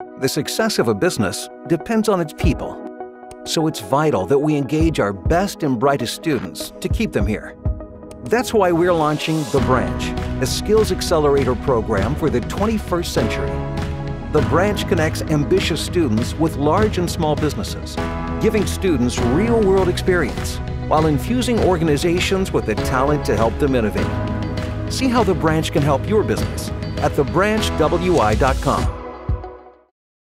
The success of a business depends on its people. So it's vital that we engage our best and brightest students to keep them here. That's why we're launching The Branch, a skills accelerator program for the 21st century. The Branch connects ambitious students with large and small businesses, giving students real-world experience while infusing organizations with the talent to help them innovate. See how The Branch can help your business at thebranchwi.com.